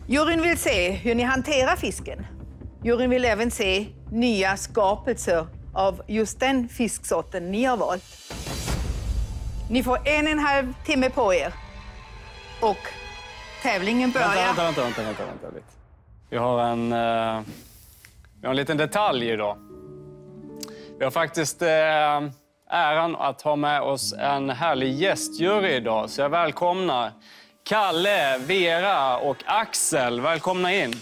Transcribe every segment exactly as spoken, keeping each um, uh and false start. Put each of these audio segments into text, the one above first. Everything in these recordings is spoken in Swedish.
Juryn vill se hur ni hanterar fisken. Juryn vill även se nya skapelser av just den fisksorten ni har valt. Ni får en och en halv timme på er. Och tävlingen börjar. Vänta, vänta, vänta, vänta, vänta lite. Vi har en, uh, vi har en liten detalj idag. Vi har faktiskt uh, äran att ha med oss en härlig gästjury idag. Så jag välkomnar Kalle, Vera och Axel. Välkomna in.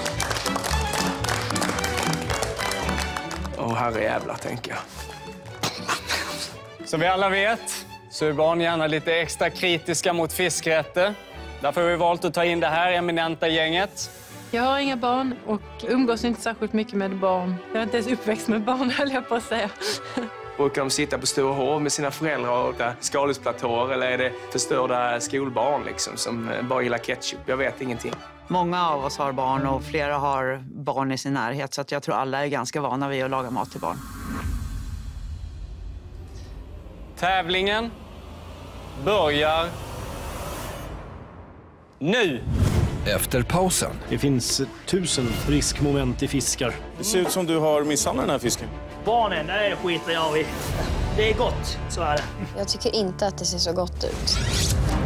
Åh, herre jävla, tänker jag. Som vi alla vet så är barn gärna lite extra kritiska mot fiskrätter. Därför har vi valt att ta in det här eminenta gänget. Jag har inga barn och umgås inte särskilt mycket med barn. Jag är inte ens uppväxt med barn, höll jag på att säga. Brukar de sitta på Storhov med sina föräldrar och åka skaldjursplatåer, eller är det förstörda skolbarn liksom, som bara gillar ketchup? Jag vet ingenting. Många av oss har barn och flera har barn i sin närhet, så att jag tror alla är ganska vana vid att laga mat till barn. Tävlingen börjar nu. Efter pausen. Det finns tusen riskmoment i fiskar. Det ser ut som du har misshandlat den här fisken. Barnen, det skiter jag i. Det är gott, så är det. Jag tycker inte att det ser så gott ut.